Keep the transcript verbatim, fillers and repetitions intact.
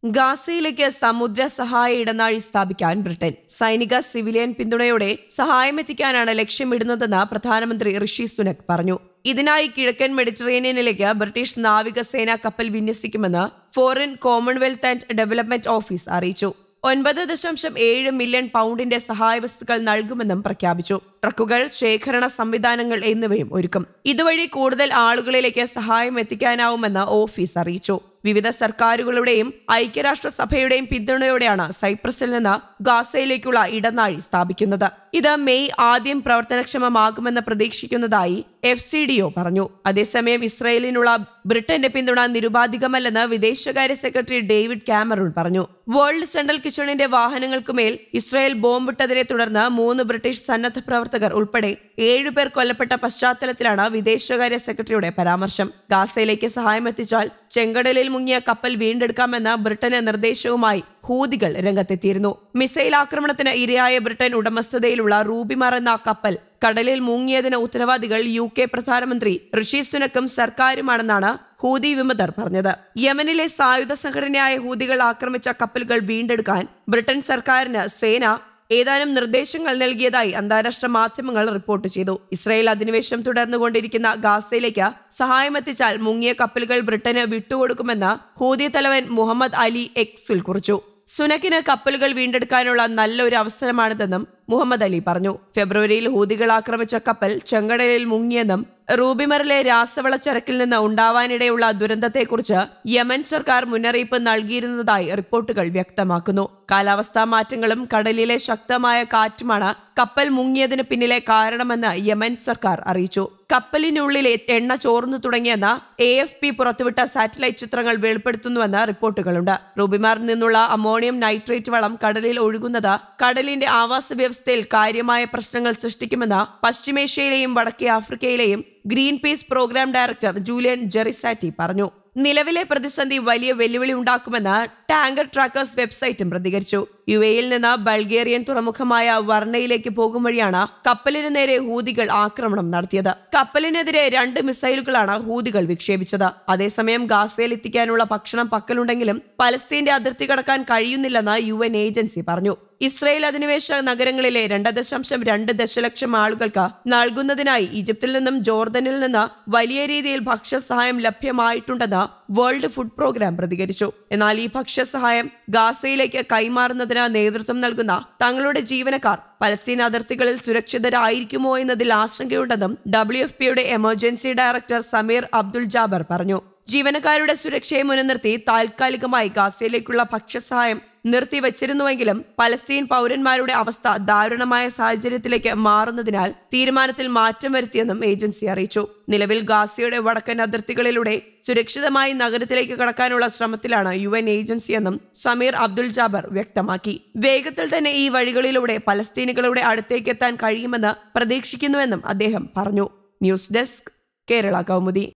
ഗാസയിലേക്ക് സമുദ്ര സഹായ ഇടനാഴി സ്ഥാപിക്കാൻ ബ്രിട്ടൻ സൈനിക സിവിലിയൻ പിന്തുണയോടെ സഹായമെത്തിക്കാനാണ് ലക്ഷ്യമിടുന്നതെന്ന് പ്രധാനമന്ത്രി ഋഷി സുനക് പറഞ്ഞു. ഇതിനായി കിഴക്കൻ മെഡിറ്ററേനിയനിലേക്ക് ബ്രിട്ടീഷ് നാവികസേന കപ്പൽ വിന്യസിക്കുമെന്ന് foreign commonwealth and development office അറിയിച്ചു. ഒൻപത് ദശാംശം ഏഴ് മില്യൺ പൗണ്ടിന്റെ സഹായവസ്തുക്കൾ നൽകുമെന്നും പ്രഖ്യാപിച്ചു. ട്രക്കുകൾ, ശേഖരണ സംവിധാനങ്ങൾ എന്നിവയും ഒരുക്കും. ഇതുവഴി കൂടുതൽ ആളുകളിലേക്ക് സഹായം എത്തിക്കാനാവുമെന്ന് ഓഫീസ് അറിയിച്ചു. വിവിധ സർക്കാരുകളുടെയും ഐക്യരാഷ്ട്രസഭയുടെയും പിന്തുണയോടെയാണ് സൈപ്രസിൽ നിന്ന് ഗാസയിലേക്കുള്ള ഇടനാഴി സ്ഥാപിക്കുന്നത്. ഇത് മെയ് ആദ്യം പ്രവർത്തനക്ഷമമാകുമെന്ന് പ്രതീക്ഷിക്കുന്നതായി എഫ് സി ഡി ഒ പറഞ്ഞു. അതേസമയം ഇസ്രയേലിനുള്ള ബ്രിട്ടന്റെ പിന്തുണ നിരുപാധികമല്ലെന്ന് വിദേശകാര്യ സെക്രട്ടറി ഡേവിഡ് കാമറൂൺ പറഞ്ഞു. വേൾഡ് സെൻട്രൽ കിച്ചണിന്റെ വാഹനങ്ങൾക്കുമേൽ ഇസ്രയേൽ ബോംബിട്ടതിനെ തുടർന്ന് മൂന്ന് ബ്രിട്ടീഷ് സന്നദ്ധ പ്രവർത്തകർ ഉൾപ്പെടെ ഏഴുപേർ കൊല്ലപ്പെട്ട പശ്ചാത്തലത്തിലാണ് വിദേശകാര്യ സെക്രട്ടറിയുടെ പരാമർശം. ഗാസയിലേക്ക് സഹായം എത്തിച്ചാൽ ചെങ്കടലിൽ മുങ്ങിയ കപ്പൽ വീണ്ടെടുക്കാമെന്ന ബ്രിട്ടന് നിർദ്ദേശവുമായി ഹൂതികൾ രംഗത്തെത്തിയിരുന്നു. മിസൈൽ ആക്രമണത്തിന് ഇരയായ ബ്രിട്ടൻ ഉടമസ്ഥതയിലുള്ള റൂബിമർ എന്ന കപ്പൽ കടലിൽ മുങ്ങിയതിന് ഉത്തരവാദികൾ യു കെ പ്രധാനമന്ത്രി ഋഷി സുനക്കും സർക്കാരുമാണെന്നാണ് ഹൂതി വിമതർ പറഞ്ഞത്. യമനിലെ സായുധ സംഘടനയായ ഹൂതികൾ ആക്രമിച്ച കപ്പലുകൾ വീണ്ടെടുക്കാൻ ബ്രിട്ടൻ സർക്കാരിന് സേന ഏതാനും നിർദ്ദേശങ്ങൾ നൽകിയതായി അന്താരാഷ്ട്ര മാധ്യമങ്ങൾ റിപ്പോർട്ട് ചെയ്തു. ഇസ്രായേൽ അധിനിവേശം തുടർന്നുകൊണ്ടിരിക്കുന്ന ഗാസയിലേക്ക് സഹായമെത്തിച്ചാൽ മുങ്ങിയ കപ്പലുകൾ ബ്രിട്ടന് വിട്ടുകൊടുക്കുമെന്ന് ഹൂതി തലവൻ മുഹമ്മദ് അലി എക്സിൽ കുറിച്ചു. സുനക്കിന് കപ്പലുകൾ വീണ്ടെടുക്കാനുള്ള നല്ലൊരു അവസരമാണിതെന്നും മുഹമ്മദ് അലി പറഞ്ഞു. ഫെബ്രുവരിയിൽ ഹൂതികൾ ആക്രമിച്ച കപ്പൽ ചെങ്കടലിൽ മുങ്ങിയെന്നും റൂബിമറിലെ രാസവളച്ചരക്കിൽ നിന്ന് ഉണ്ടാവാനിടയുള്ള ദുരന്തത്തെക്കുറിച്ച് യമൻ സർക്കാർ മുന്നറിയിപ്പ് നൽകിയിരുന്നതായി റിപ്പോർട്ടുകൾ വ്യക്തമാക്കുന്നു. കാലാവസ്ഥാ മാറ്റങ്ങളും കടലിലെ ശക്തമായ കാറ്റുമാണ് കപ്പൽ മുങ്ങിയതിന് പിന്നിലെ കാരണമെന്ന് യമൻ സർക്കാർ അറിയിച്ചു. കപ്പലിനുള്ളിലെ എണ്ണ ചോർന്നു തുടങ്ങിയെന്ന് എ എഫ് പി പുറത്തുവിട്ട സാറ്റലൈറ്റ് ചിത്രങ്ങൾ വെളിപ്പെടുത്തുന്നുവെന്ന് റിപ്പോർട്ടുകളുണ്ട്. റൂബിമാറിൽ നിന്നുള്ള അമോണിയം നൈട്രേറ്റ് വളം കടലിൽ ഒഴുകുന്നത് കടലിന്റെ ആവാസ വ്യവസ്ഥയിൽ കാര്യമായ പ്രശ്നങ്ങൾ സൃഷ്ടിക്കുമെന്ന് പശ്ചിമേഷ്യയിലെയും വടക്കേ ആഫ്രിക്കയിലെയും Greenpeace programme director Julien Jreissati പറഞ്ഞു. നിലവിലെ പ്രതിസന്ധി വലിയ വെല്ലുവിളി ഉണ്ടാക്കുമെന്ന് ടാങ്കർ ട്രാക്കേഴ്സ് വെബ്സൈറ്റും പ്രതികരിച്ചു. യു എയിൽ നിന്ന് ബൾഗേറിയൻ തുറമുഖമായ വർണയിലേക്ക് പോകും വഴിയാണ് കപ്പലിന് നേരെ ഹൂതികൾ ആക്രമണം നടത്തിയത്. കപ്പലിനെതിരെ രണ്ട് മിസൈലുകളാണ് ഹൂതികൾ വിക്ഷേപിച്ചത്. അതേസമയം ഗാസയിൽ എത്തിക്കാനുള്ള ഭക്ഷണം പക്കലുണ്ടെങ്കിലും പലസ്തീന്റെ അതിർത്തി കടക്കാൻ കഴിയുന്നില്ലെന്ന് യു എൻ ഏജൻസി പറഞ്ഞു. ഇസ്രായേൽ അധിനിവേശ നഗരങ്ങളിലെ രണ്ട് ദശാംശം രണ്ട് ദശലക്ഷം ആളുകൾക്ക് നൽകുന്നതിനായി ഈജിപ്തിൽ നിന്നും ജോർദനിൽ നിന്ന് വലിയ രീതിയിൽ ഭക്ഷ്യസഹായം ലഭ്യമായിട്ടുണ്ടെന്ന് വേൾഡ് ഫുഡ് പ്രോഗ്രാം പ്രതികരിച്ചു. എന്നാൽ ഈ ഭക്ഷ്യസഹായം ഗാസയിലേക്ക് കൈമാറുന്നതിന് നേതൃത്വം നൽകുന്ന തങ്ങളുടെ ജീവനക്കാർ പലസ്തീൻ അതിർത്തികളിൽ സുരക്ഷിതരായിരിക്കുമോ എന്നതിൽ ആശങ്കയുണ്ടെന്നും ഡബ്ല്യു എഫ് പിയുടെ emergency director Samer Abdul Jaber പറഞ്ഞു. ജീവനക്കാരുടെ സുരക്ഷയെ മുൻനിർത്തി താൽക്കാലികമായി ഗാസയിലേക്കുള്ള ഭക്ഷ്യസഹായം നിർത്തിവച്ചിരുന്നുവെങ്കിലും പലസ്തീൻ പൗരന്മാരുടെ അവസ്ഥ ദാരുണമായ സാഹചര്യത്തിലേക്ക് മാറുന്നതിനാൽ തീരുമാനത്തിൽ മാറ്റം വരുത്തിയെന്നും ഏജൻസി അറിയിച്ചു. നിലവിൽ ഗാസയുടെ വടക്കൻ അതിർത്തികളിലൂടെ സുരക്ഷിതമായി നഗരത്തിലേക്ക് കടക്കാനുള്ള ശ്രമത്തിലാണ് യു എൻ ഏജൻസിയെന്നും സമീർ അബ്ദുൽ ജാബർ വ്യക്തമാക്കി. വേഗത്തിൽ തന്നെ ഈ വഴികളിലൂടെ പലസ്തീനികളുടെ അടുത്തേക്ക് എത്താൻ കഴിയുമെന്ന് പ്രതീക്ഷിക്കുന്നുവെന്നും അദ്ദേഹം പറഞ്ഞു. News desk, Kerala Kaumudi.